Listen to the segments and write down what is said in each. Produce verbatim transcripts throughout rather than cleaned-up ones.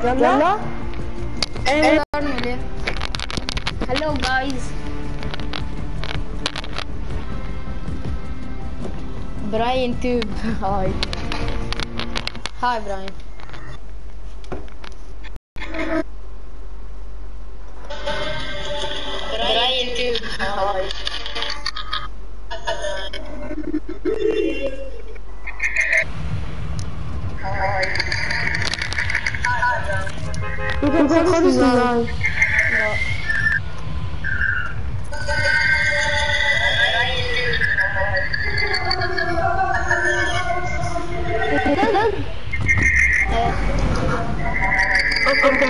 يلا ايه نعمل؟ هلو جايز. براين توب. هاي هاي براين. براين توب. هاي. انت خلص ازاي؟ اوكي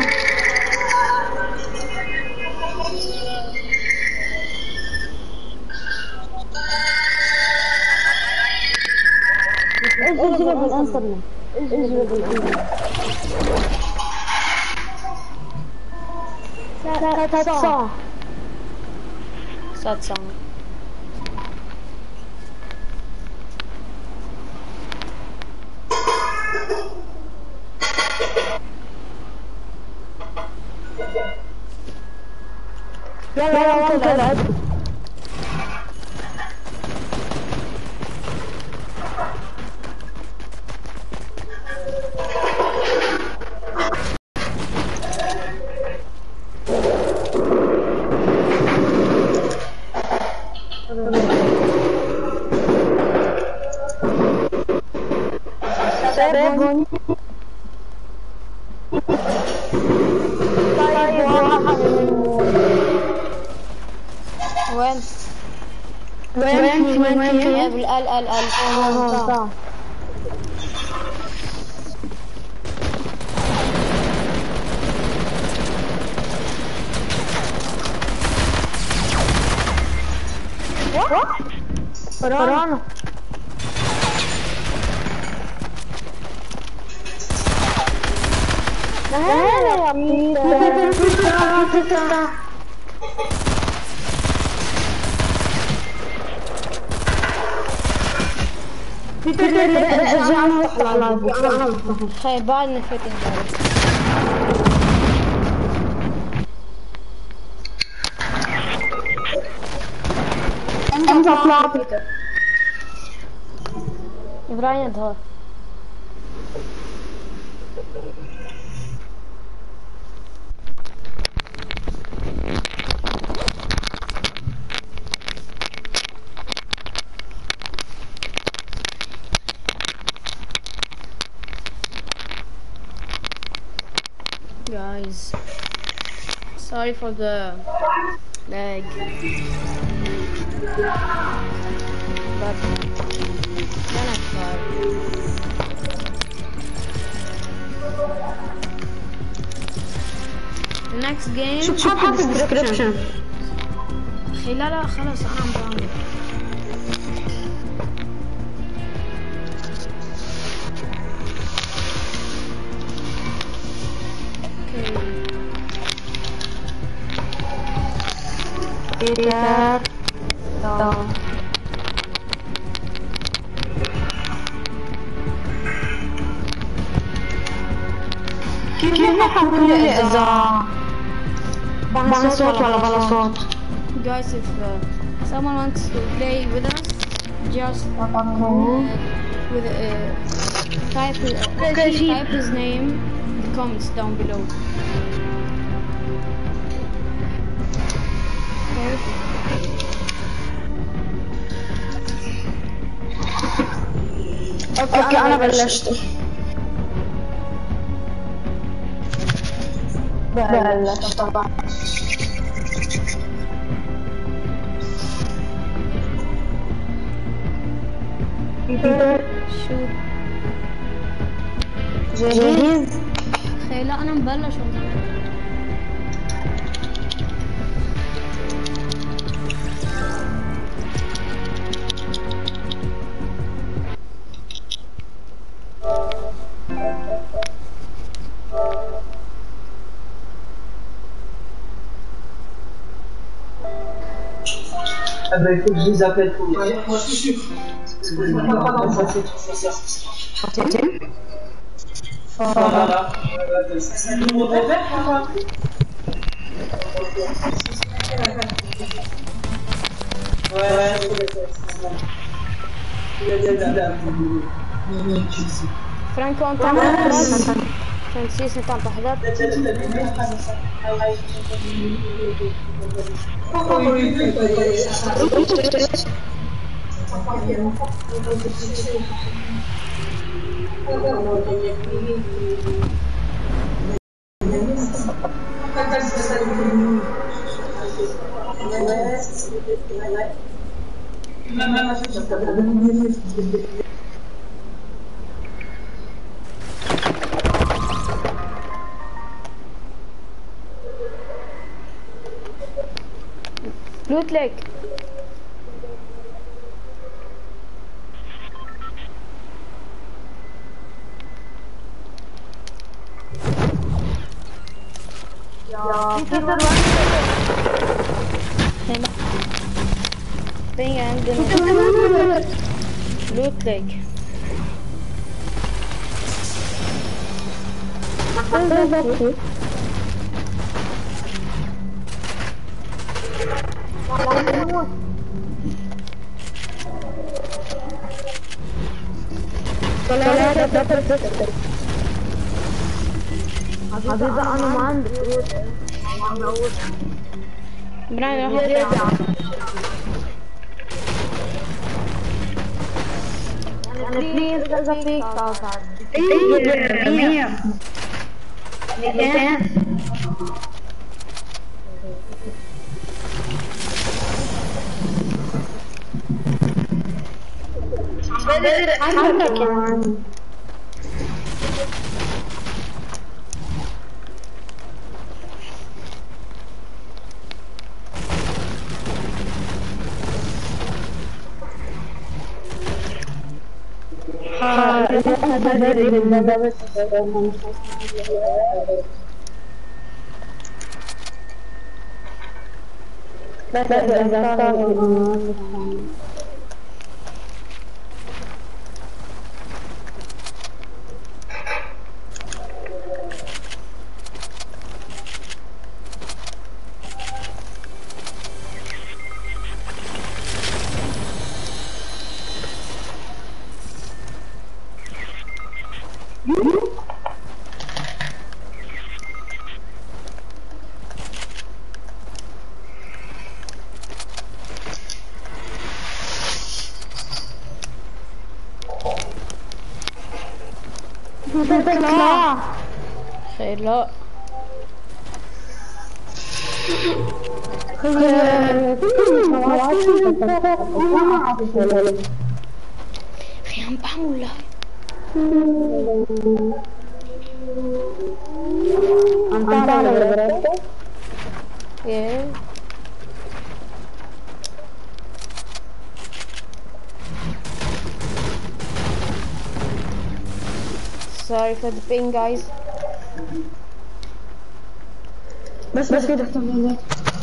ايش جاب الانترنت؟ ايش جاب الانترنت؟ ثلاث ساعة ست ساعات. يلا يلا انت لعب. سيبوني. طيب واحد وين؟ وين في وين في؟ ال ال ال ال اه ورانا. هلا يا ميتا. خير بعد نفتح انت اطلع بيتر. ابراهيم ظهر. Guys, sorry for the lag, but then I tried. The next game. شوف شوف في الديسكربشن. أخي لا لا خلاص أنا عم بعمل. بيتر داون. كيف حقول لي إذا بلا صوت ولا بلا صوت؟ Guys, if uh, someone wants to play with us, just uh, with uh, type uh, type his name in the comments down below. اوكي اوكي انا بلشت. بلشت طبعا. شو جاهز؟ خي لا انا مبلش والله. Ah bah il faut que je les appelle pour les... Ouais, moi je suis sûr. Parce que je ne peux pas dans ça, c'est tout ça. Voilà. Ouais, فرانكو انت خلاص فرانسيس انت عم تحضر لوت لك بين عندنا لوت لك حبيبي انا ما عندي براين راح بليز اذا فيك تعال ايه مية عندك كمان لا خير لا اخي عم بعمل لايف عم تعمل ايه sorry for the pain guys بس بس كده